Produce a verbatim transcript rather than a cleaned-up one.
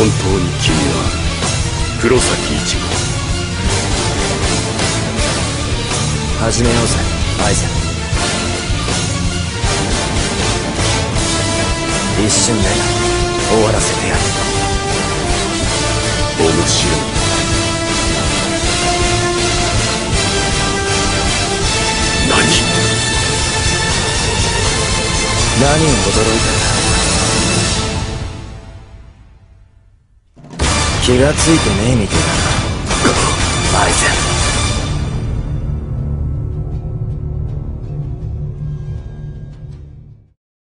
本当に君は黒崎一護。 始めようぜアイゼン。一瞬で終わらせてやる。 面白い。何何を驚いたか。気がついてねえみてえだなアイゼン。